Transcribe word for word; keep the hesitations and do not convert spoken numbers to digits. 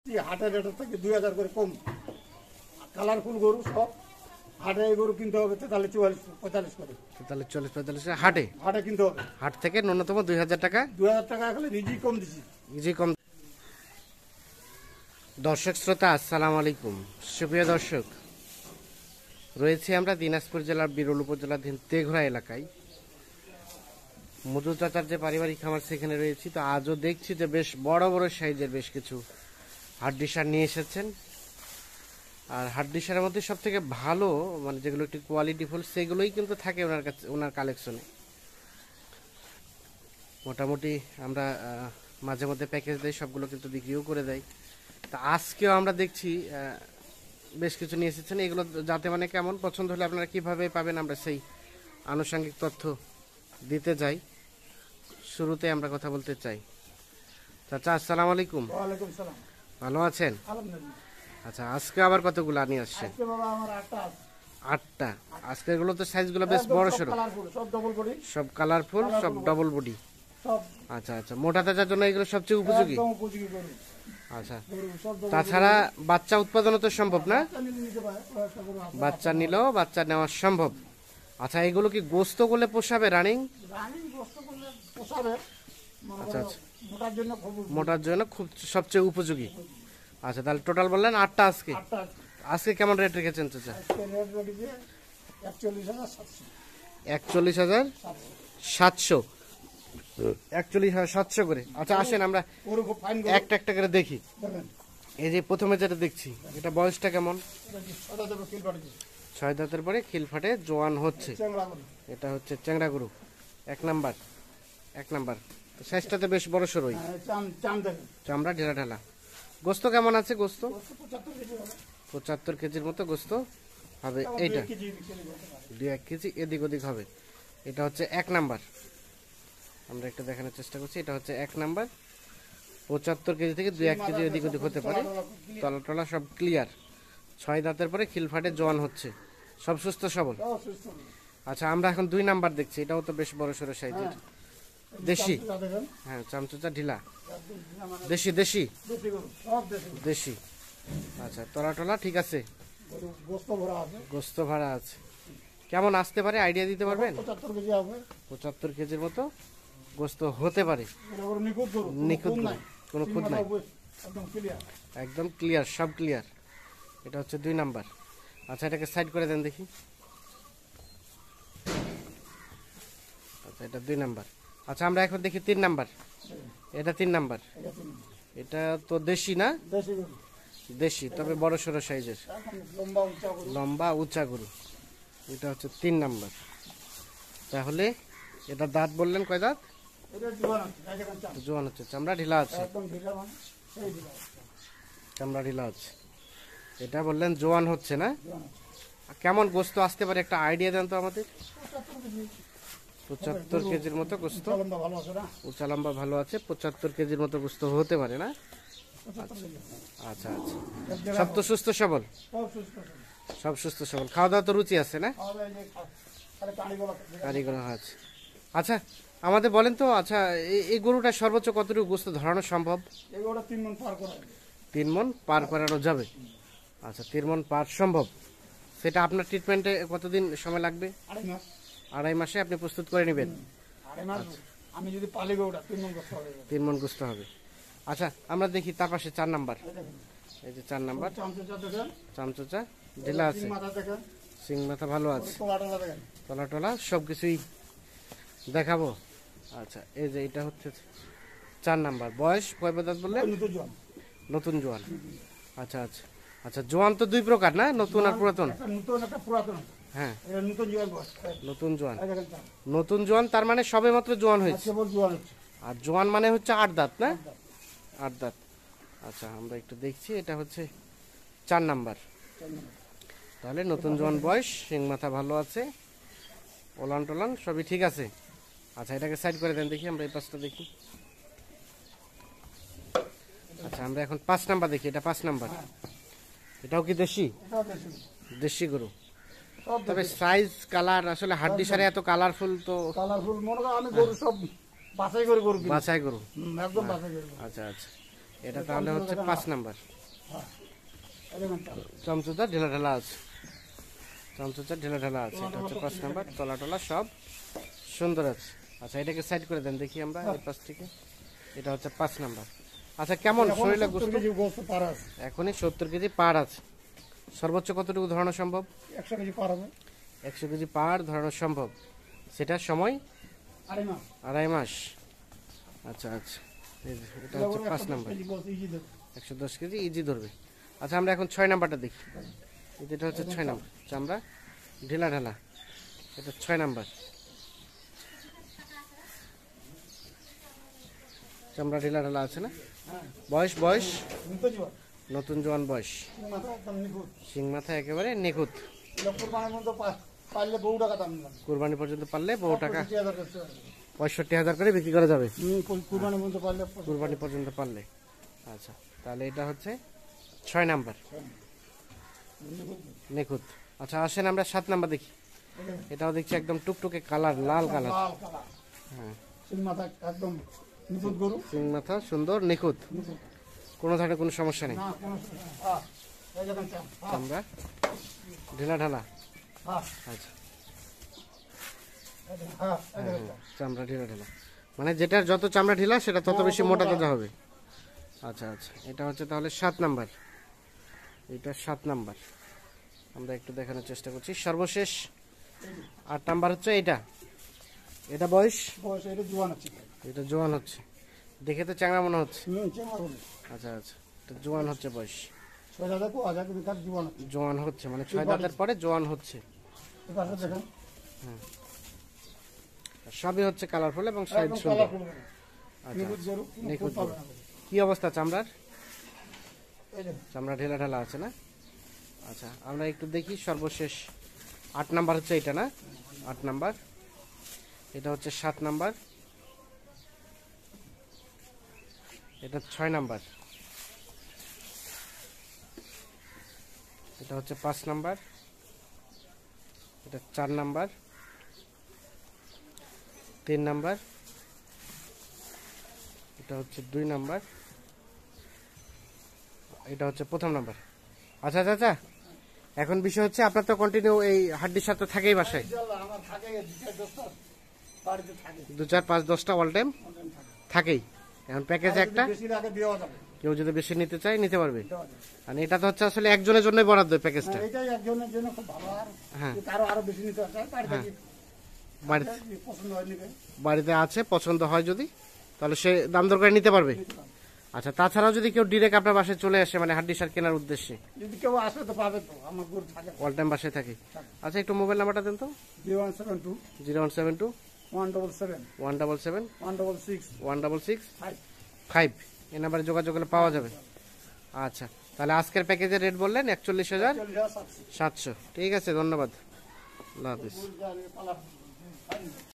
হাটের রেটের থেকে দুই হাজার করে কম। কালারফুল গরু সব হাটে গরু কিনতে হবে তেতাল্লিশ চুয়াল্লিশ পঁয়তাল্লিশ করে, তেতাল্লিশ চল্লিশ পঁয়তাল্লিশ হাটে হাটে কিনতে হবে। হাট থেকে ন্যূনতম দুই হাজার টাকা, দুই হাজার টাকা খালি রিজি কম দিছি, রিজি কম। দর্শক শ্রোতা আসসালামু আলাইকুম। সুপ্রিয় দর্শক, রয়েছে আমরা দিনাজপুর জেলার বিরল উপজেলাধীন তেঘরা এলাকায়। মধু চাচার যে পারিবারিক খামার সেখানে রয়েছি। তো আজও দেখছি যে বেশ বড় বড় সাইজের বেশ কিছু হাড্ডিসার নিয়ে এসেছেন। আর হাড্ডিসারের মধ্যে সব থেকে ভালো মানে যেগুলো একটু কোয়ালিটিফুল সেগুলোই কিন্তু থাকে ওনার কাছে, ওনার কালেকশনে। মোটামুটি আমরা মাঝে মধ্যে প্যাকেজ দেয়, সবগুলো কিন্তু বিক্রিও করে দেয়। তা আজকেও আমরা দেখছি বেশ কিছু নিয়ে এসেছেন। এগুলো যাতে মানে কেমন পছন্দ হলে আপনারা কিভাবে পাবেন আমরা সেই আনুষঙ্গিক তথ্য দিতে যাই। শুরুতে আমরা কথা বলতে চাই। চাচা আসসালামু আলাইকুম। ওয়ালাইকুম সালাম। ভালো আছেন? আলহামদুলিল্লাহ। আচ্ছা, আজকে আবার কতগুলো নিয়ে আসছেন? আজকে বাবা আমার আটটা আছে। আটটা। আজকে এগুলো তো সাইজগুলো বেশ বড় সড়ো, সব ডবল বডি, সব কালারফুল, সব ডবল বডি। সব আচ্ছা আচ্ছা, মোটা তাজার জন্য এগুলো সবচেয়ে উপযোগী। একদম উপযোগী গরু। আচ্ছা, গরু সব double তাছাড়া বাচ্চা উৎপাদনও তো সম্ভব না? বাচ্চা নিলে নিতে পারে, কয়েকটা গরু আছে। বাচ্চা নিলেও বাচ্চা নেওয়া সম্ভব। আচ্ছা, এগুলো কি গোস্ত করলে পোষাবে রানিং? রানিং গোস্ত করলে পোষাবে। মনে আচ্ছা করো আচ্ছা, মোটার জন্য খুব মোটার জন্য খুব সবচেয়ে উপযোগী। আচ্ছা, তাহলে টোটাল বললেন আটটা আজকে। আটটা আছে। আজকে কেমন রেট রেখেছেন চাচা? আজকে রেট রেখেছে একচল্লিশ হাজার সাতশো। একচল্লিশ হাজার সাতশো। একচল্লিশ হাজার সাতশো করে। আচ্ছা আসেন আমরা গরু খুব ফাইন গরু। একটা একটা করে দেখি। দেখেন এই যে প্রথমে যেটা দেখছি, এটা বয়সটা কেমন? এটা কি সাদা দেবো কিল পাঠিয়েছে। ছয় দাঁতের পরে খিল ফাটে জোয়ান হচ্ছে। চ্যাংড়া গরু। এটা হচ্ছে চ্যাংড়া গরু, এক নাম্বার। এক নাম্বার সাইজটাতে বেশ বড় সড়ই, হ্যাঁ, চাম চাম দেখেন। চামড়া ঢেলা ঢালা। গোস্ত কেমন আছে? গোস্ত গোস্ত পঁচাত্তর কেজি হবে। পঁচাত্তর কেজির মতো গোস্ত হবে। তাও এইটা দুই কেজি বিক্রি করতে পারে। দুই এক কেজি এদিক ওদিক হবে। এটা হচ্ছে এক নাম্বার, আমরা একটা দেখানোর চেষ্টা করছি। এটা হচ্ছে এক নাম্বার, পঁচাত্তর কেজি থেকে দুই এক কেজি এদিক ওদিক হতে পারে। তলা টলা সব ক্লিয়ার, ছয় দাঁতের পরে খিল ফাটে জোয়ান হচ্ছে, সব সুস্থ সবল। তাও সুস্থ। আচ্ছা, আমরা এখন দুই নাম্বার দেখছি। এটাও তো বেশ বড় সড়ো সাইজের, দেশি। চামচা দেখেন। হ্যাঁ, চামচুচা ঢিলা, একদম ঢিলা মানে দেশি দেশি দেশি গরু, সব দেশি গরু। দেশি। আচ্ছা, তলা টলা ঠিক আছে, গরু গোস্ত ভরা আছে। গোস্ত ভাড়া আছে। কেমন আসতে পারে আইডিয়া দিতে পারবেন? পঁচাত্তর কেজি হবে। পঁচাত্তর কেজির মতো গোস্ত হতে পারে। এটা গরু নিখুঁত গরু, কোনো নিখুঁত খুন গরু, নাই। কোনো তিন খুঁত মাথা নাই, উপরে, একদম ক্লিয়ার। একদম ক্লিয়ার, সব ক্লিয়ার। এটা হচ্ছে দুই নাম্বার। আচ্ছা, এটাকে সাইড করে দেন দেখি। আচ্ছা, এটা দুই নাম্বার। আচ্ছা, আমরা এখন দেখি তিন নাম্বার। এটা তিন নাম্বার। এটা তিন। এটা তো দেশি না? দেশি গরু, দেশি, তবে বড় সড়ো সাইজের, এখন লম্বা উঁচা গরু। লম্বা উঁচা গরু। এটা হচ্ছে তিন নাম্বার। তাহলে এটা দাঁত বললেন কয় দাঁত? এটা জোয়ান আছে, এই দেখেন চাম। জোয়ান হচ্ছে, চামড়া ঢিলা আছে, একদম ঢিলা মানে সেই ঢিলা। চামড়া ঢিলা আছে। এটা বললেন জোয়ান হচ্ছে না? জোয়ান আছে। কেমন গোস্ত আসতে পারে একটা আইডিয়া দেন তো আমাদের। পঁচাত্তর কেজি। পঁচাত্তর কেজির মতো গোস্ত, উঁচা লম্বা ভালো আছে না? উঁচা লম্বা ভালো আছে। পঁচাত্তর কেজির মতো গোস্ত হতে পারে না? পঁচাত্তর কেজি। আচ্ছা আচ্ছা, এক দেড় সব তো সুস্থ সবল, সব সুস্থ আছে। সব সুস্থ সবল। খাওয়া দাওয়া তো রুচি আছে না? খাওয়া দাওয়া এই যে খা- খালি কাঁড়িগুলো খেতে। কারিগর আছে। আচ্ছা, আমাদের বলেন তো, আচ্ছা এই- এই গরুটা সর্বোচ্চ কতটুকু গোস্ত ধরানো সম্ভব? এই গরুটা তিন মণ পার করা যাবে। তিন মন পার করানো যাবে। আচ্ছা, তিন মন পার সম্ভব। সেটা আপনার ট্রিটমেন্টে কতদিন সময় লাগবে? আড়াই মাস। আড়াই মাসে আপনি প্রস্তুত করে নেবেন। আড়াই মাস আমি যদি পালি গরুটা তিন মণ করতে হবে। তিন মন গোস্ত হবে। আচ্ছা, আমরা দেখি তার পাশে চার নাম্বার। এই দেখেন, এই যে চার নাম্বার, চামচা দেখেন, চামচোচা ঢিলা আছে, তিন মাথা দেখেন, সিং মাথা ভালো আছে, তোলা টোলা দেখেন। তলা টলা সব কিছুই দেখাবো। আচ্ছা, এই যে এটা হচ্ছে চার নাম্বার। বয়স কয় দাঁত বললেন? নতুন জোয়ান। নতুন জোয়ান। আচ্ছা আচ্ছা আচ্ছা, জোয়ান তো দুই প্রকার না, নতুন আর পুরাতন? একটা নতুন একটা পুরাতন। হ্যাঁ, এটা নতুন জোয়ান বয়স। নতুন জোয়ান। এই দেখেন চাম। নতুন জোয়ান তার মানে সবে মাত্র জোয়ান হয়েছে। আজকে বল জোয়ান হচ্ছে। আর জোয়ান মানে হচ্ছে আট দাঁত না? আট দাঁত। আচ্ছা, আমরা একটু দেখছি। এটা হচ্ছে চার নাম্বার। তাহলে নতুন জোয়ান বয়স, শিং মাথা ভালো আছে, ওলান টোলান সবই ঠিক আছে। আচ্ছা, এটাকে সাইড করে দেন দেখি, আমরা এই পাঁচটা দেখি। আচ্ছা, আমরা এখন পাঁচ নাম্বার দেখি। এটা পাঁচ নাম্বার। এটাও কি দেশি? এটাও দেশি। দেশি গরু, সব তবে সাইজ কালার আসলে হাড্ডি সারে এত কালারফুল তো কালারফুল। মনে করো আমি গরু সব বাছাই করে গরু কিনি। বাছাই গরু। হুম, একদম বাছাই করে গরু। আচ্ছা আচ্ছা, এটা তাহলে হচ্ছে পাঁচ নাম্বার। হ্যাঁ এই দেখেন চাল। চমচুচা ঢেলা ঢেলা আছে, চমচুচা ঢেলা ঢেলা আছে। এটা হচ্ছে পাঁচ নাম্বার, তলা টলা সব সুন্দর আছে। আচ্ছা এটাকে সাইড করে দেন দেখি আমরা এই পাশ থেকে। এটা হচ্ছে পাঁচ নাম্বার। আচ্ছা কেমন শরীরে গোস্ত? কেজি গোস্ত পার আছে, এখনই সত্তর কেজি পার আছে। সর্বোচ্চ কতটুকু ধরানো সম্ভব? একশো কেজি পার হবে, একশো কেজি পার ধরানো সম্ভব। সেটার সময় আড়াই মাস। আড়াই মাস। আচ্ছা আচ্ছা, এই যে, এটা হচ্ছে পাঁচ নাম্বার, কেজি গোস্ত ইজি দেবে। একশো দশ কেজি ইজি ধরবে। আচ্ছা আমরা এখন ছয় নাম্বারটা দেখি। এই যেটা হচ্ছে ছয় নাম্বার, চামড়া ঢেলা ঢেলা, এটা ছয় নাম্বার। চামড়া ঢেলা ঢেলা আছে না? হ্যাঁ বয়স বয়স নিতে যাও, নতুন জোয়ান বয়স, মাথা একদম নিখুঁত। শিং মাথা একেবারে নিখুঁত। এটা কোরবানির মধ্যে পা- পারলে বহু টাকা দাম নিলাম। কুরবানি পর্যন্ত পারলে বহু টাকা, পঁয়ষট্টি হাজার করতে হবে। পঁয়ষট্টি হাজার করে বিক্রি করা যাবে হুম, কোর- কোরবানির মধ্যে পারলে পঁয়ষট্টি। কুরবানি পর্যন্ত পারলে। আচ্ছা তাহলে এটা হচ্ছে ছয় নাম্বার, নিখুঁত। আচ্ছা আসেন আমরা সাত নাম্বার দেখি। এটাও দেখছি একদম টুকটুকে কালার, লাল কালার। লাল কালার। হ্যাঁ, সিং মাথা একদম নিখুঁত গরু। শিং মাথা সুন্দর নিখুঁত, কোনো ধরনের কোনো সমস্যা নেই। না কোনো সমস্যা নেই। হ্যাঁ, এই দেখেন চাল। হ্যাঁ, চামড়া ঢেলা ঢালা। হ্যাঁ, আচ্ছা এই দেখেন, হ্যাঁ, এই দেখেন চাল। চামড়া ঢেলা ঢেলা, মানে যেটার যত চামড়া ঢিলা সেটা তত বেশি মোটা তাজা হবে। আচ্ছা আচ্ছা, এটা হচ্ছে তাহলে সাত নাম্বার। এটা সাত নাম্বার আমরা একটু দেখানোর চেষ্টা করছি। সর্বশেষ আট নাম্বার হচ্ছে এটা। এটা বয়স, বয়স এটা জোয়ান আছে। এটা জোয়ান হচ্ছে, দেখে তো চাঙা মনে হচ্ছে। হুম, চেঙ্গা গরু। আচ্ছা আচ্ছা, এটা জোয়ান হচ্ছে বয়স, ছয় হাজার কো হাজার কিন্তু তার জোয়ান আছে। জোয়ান হচ্ছে, মানে ছয় দাঁতের পরে জোয়ান হচ্ছে। এই পাশে দেখেন, সবই হচ্ছে কালারফুল এবং সাইজ একদম সুন্দর। কালারফুল গরু। আচ্ছা নিখুঁত গরু, কোনো নিখুঁত খুঁত পাবে গরু। না গরু। কি অবস্থা চামড়ার? এই দেখেন, চামড়া ঢেলা ঢেলা আছে না? আচ্ছা আমরা একটু দেখি সর্বশেষ আট নাম্বার হচ্ছে এটা না? আট নাম্বার, এটা হচ্ছে সাত নাম্বার, এটা ছয় নাম্বার, এটা হচ্ছে পাঁচ নাম্বার, এটা চার নাম্বার, তিন নাম্বার, এটা হচ্ছে দুই নাম্বার, এটা হচ্ছে প্রথম নাম্বার। আচ্ছা চাচা, এখন বিষয় হচ্ছে আপনার তো কন্টিনিউ এই হাড্ডির সাথে থাকেই বাসায়, ইনশাআল্লাহ আমার থাকে দুই চার দশটা বাড়িতে থাকে। দু চার পাঁচ দশটা অল টাইম অনলাইন থাকে। থাকেই। এখন প্যাকেজ আর যদি একটা, বেশি লাগে দেওয়া যাবে, কেউ যদি বেশি নিতে চায় নিতে পারবে। দেওয়া যাবে। আর এটা তো হচ্ছে আসলে একজনের জন্যই বরাদ্দ প্যাকেজটা। হ্যাঁ, এটাই একজনের জন্য খুব ভালো। আর হ্যাঁ। যদি কারো আরো বেশি নিতে চায় বাড়ি থেকে বাড়িতে যদি পছন্দ হয় নিবে, বাড়িতে আছে, পছন্দ হয় যদি তাহলে সে দাম দর করে নিতে পারবে। নিতে পারবে। আচ্ছা তাছাড়াও যদি কেউ ডিরেক্ট আপনার বাসায় চলে আসে, মানে হাড্ডি সার কেনার উদ্দেশ্যে, যদি কেউ আসে তো পাবে, তো আমার গরু থাকে। অল টাইম বাসায় থাকে। আচ্ছা একটু মোবাইল নাম্বারটা দেন তো। Zero one seven two zero one seven two one double seven one double seven one double six one double six five. Five এই নাম্বারে যোগাযোগ করলে পাওয়া যাবে। আচ্ছা তাহলে আজকের প্যাকেজের রেট বললেন একচল্লিশ হাজার চল্লিশ হাজার সাতশো। সাতশো। ঠিক আছে, ধন্যবাদ, আল্লাহ হাফিজ। গরু যা পালা